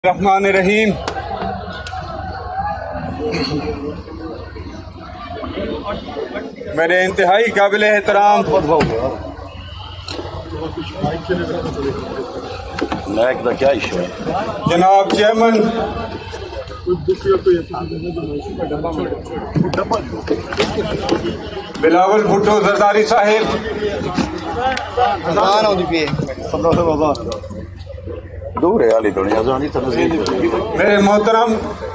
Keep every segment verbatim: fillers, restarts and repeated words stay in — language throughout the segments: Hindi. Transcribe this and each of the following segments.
रहमान रहीम। मेरे इंतहाई काबिल एहतराम क्या इशू है जनाब चेयरमैन बिलावल भुट्टो जरदारी साहिब, दूर है आली दुनिया जानी तो मेरे मोहतरम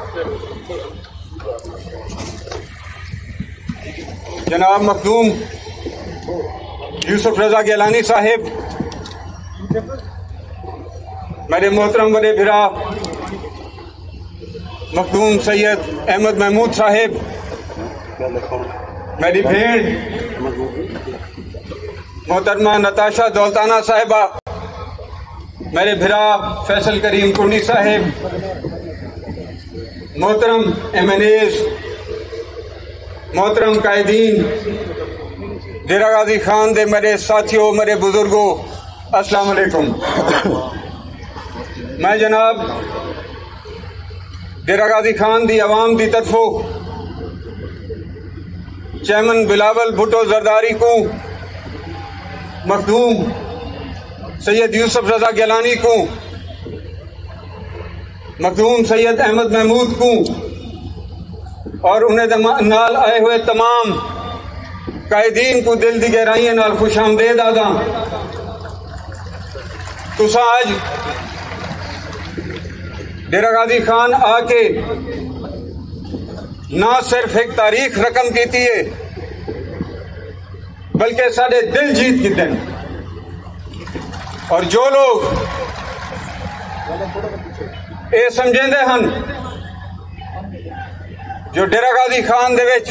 जनाब मखदूम यूसुफ रजा गिलानी साहिब, मेरे मोहतरम बड़े भिरा मखदूम सैयद अहमद महमूद साहिब, मेरी भेड़ मोहतरमा नताशा दौलताना साहिबा, मेरे भिरा फैसल करीम कुंडी साहिब, मोहतरम एम एन एज, मोहतरम कायदीन, डेरा गाजी खान दे मेरे साथियों, मेरे बुजुर्गों, अस्सलाम वालेकुम। मैं जनाब डेरा गाजी खान दी अवाम दी तरफों चेयरमैन बिलावल भुट्टो जरदारी को, मखदूम सैयद यूसुफ रजा गिलानी को, मखदूम सैयद अहमद महमूद को और उन्हें नाल आए हुए तमाम कायदीन को दिल दी गहराइयां नाल खुश आमदेद आदा। तुसा आज डेरा गाजी खान आके ना सिर्फ एक तारीख रकम की थी है बल्कि साढ़े दिल जीत की दिन। और जो लोग ये समझेंदे हन जो डेरा गाजी खान दे विच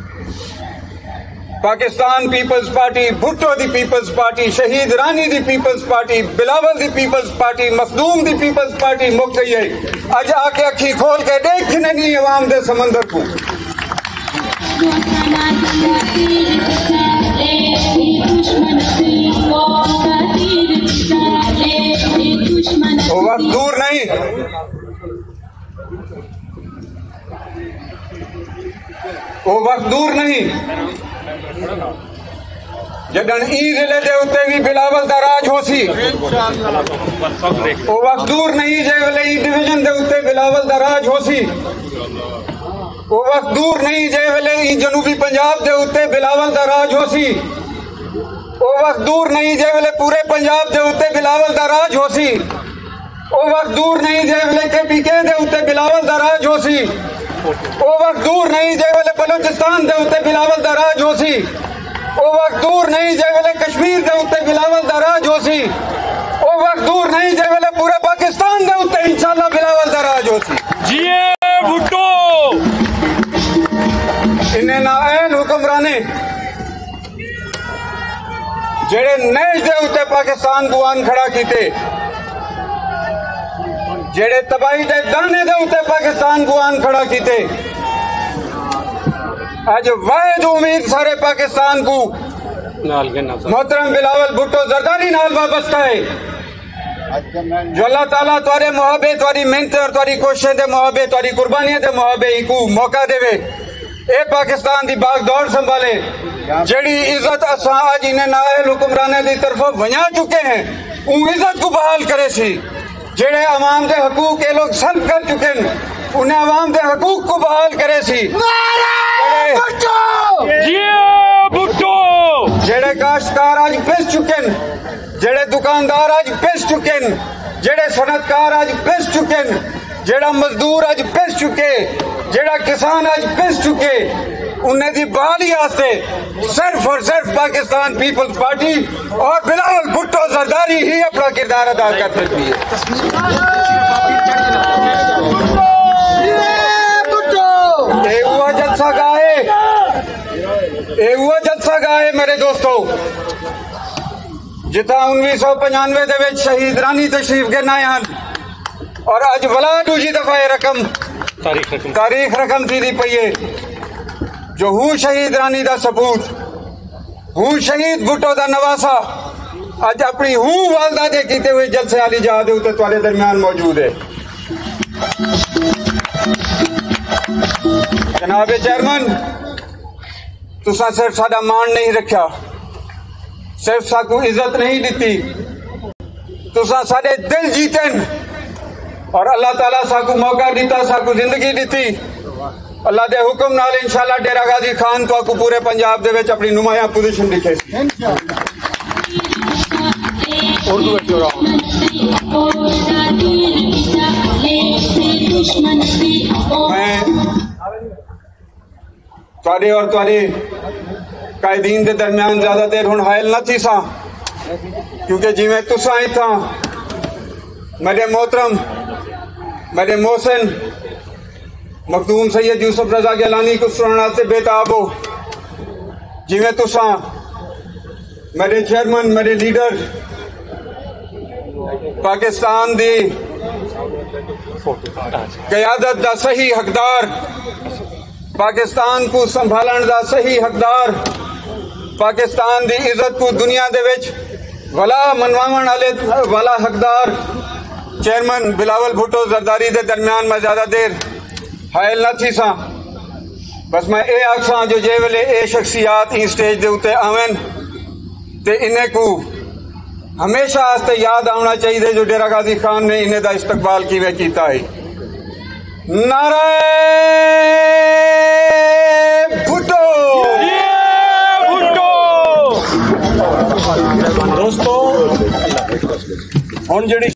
पाकिस्तान पीपल्स पार्टी, भुट्टो दी पीपल्स पार्टी, शहीद रानी दी पीपल्स पार्टी, बिलावल दी पीपल्स पार्टी, मखदूम दी पीपल्स पार्टी मुक गई है। अज आके अखी खोल के देख नहीं अवाम दे समंदर को। वो वक्त दूर नहीं, वो वक्त दूर नहीं जडन ई जिले के उत्ते भी बिलावल दा राज हो सी। वो वक्त दूर नहीं जे वेले ई डिवीजन दे उत्ते बिलावल दा राज हो सी। वो वक्त दूर नहीं जे वेले ई जनूबी पंजाब दे उत्ते बिलावल दा राज हो सी। वो वक्त दूर नहीं जे वेले पूरे पंजाब दे उत्ते बिलावल दा राज हो सी। वो वक्त दूर नहीं जे वेले के पीके दे उत्ते बिलावल दा राज हो सी। वो वक्त दूर नहीं जे वेले बलूचिस्तान दे उत्ते बिलावल दा राज हो सी। वो वक्त दूर नहीं जे वेले कश्मीर दे उत्ते बिलावल दा राज हो सी। वो वक्त दूर नहीं जे वेले पूरे पाकिस्तान दे उत्ते इंशाअल्लाह बिलावल दा राज हो सी। जिए भुट्टो इन्हें नाअहल हुक्मराने जेड़े नेज दे उत्ते पाकिस्तान को आन खड़ा कीते, जेड़े तबाही दे दाने दे उत्ते पाकिस्तान को आन खड़ा कीते, आज वाहिद उम्मीद सारे पाकिस्तान को मोहतरम बिलावल भुट्टो जरदारी नाल वाबस्ता है। जो अल्लाह ताला तुहारे मुहाबे, तुहारी मेहनत और तुहारी कोशिशें दे मुहाबे, तुहारी कुर्बानियां दे मुहाबे को मौका देवे ए पाकिस्तान दी बाग दौड़ संभाले। जड़ी इज्जत असा आज इन्हें नाअहल हुक्मराने दी तरफों वंजा चुके हैं, उन इज्जत को बहाल करे सी। जेड़े अवाम दे हकूक ये लोग सल्ब कर चुके हैं, उन्हें अवाम दे हकूक को बहाल करे सी। जेड़े काश्तकार आज पिस चुके हैं, जेड़े दुकानदार आज पिस चुके हैं, जेड़े सनतकार आज पिस चुके हैं, जेड़ा मजदूर आज पिस चुके, जेड़ा किसान आज पिस चुके, उन्हें दी बहाली आस्ते सिर्फ और सिर्फ पाकिस्तान पीपल्स पार्टी और बिलावल भुट्टो जरदारी ही अपना किरदार अदा कर सकती है। ये हुआ जलसा गाहे, ये हुआ जलसा गाहे मेरे दोस्तों, जिता उन्नीस सौ पंजानवे दे विच शहीद रानी तशरीफ गिरना हन और अज वला दूजी दफा ये रकम तारीख रकम तारीख रकम थी दी पई है। जो हूँ शहीद रानी दा सबूत, हूँ शहीद भुट्टो दा नवासा अज अपनी हूँ वालदा दे कीते हुए जलसे आली जहां दे उत्ते तुहाडे दरम्यान मौजूद है। जनाब चेयरमैन, तुसा सिर्फ साडा मान नहीं रखा, सिर्फ साकू इज्जत नहीं दी, तुसा साडे दिल जीतन और अल्लाह ताला साकू मौका दिता, साकू जिंदगी दी। अल्लाह दे हुक्म नाल इंशाल्लाह डेरा गाजी खान तो आपको पूरे पंजाब दे विच अपनी नुमाया पोजीशन दिखे। मैं तुहाडे और तुहाडे कायदीन के दरम्यान ज्यादा देर हुण हायल न थी सा, क्योंकि जिवें तुसां इत्थां मेरे मोहतरम मेरे मोहसिन मखदूम सैयद यूसुफ रजा गिलानी को सुनाने से बेताब हो, जिवें तुसां मेरे चेयरमैन मेरे लीडर पाकिस्तान दी क़यादत दा सही हकदार, पाकिस्तान को संभालन दा सही हकदार, पाकिस्तान दी इज्जत को दुनिया दे विच वला मनवावन वाले वाला हकदार चेयरमैन बिलावल भुट्टो जरदारी दे दरम्यान मैं ज्यादा देर हायल न थी सा। बस मैं ये आखसा जो जे वेले ये शख्सियात ही स्टेज दे उत्ते आवन ते इन्हें को हमेशा आस्ते याद आना चाहिए जो डेरा गाजी खान ने इन्हें दा इस्तकबाल किवें कीता है। नारे भुट्टो दोस्तों हुण जिहड़ी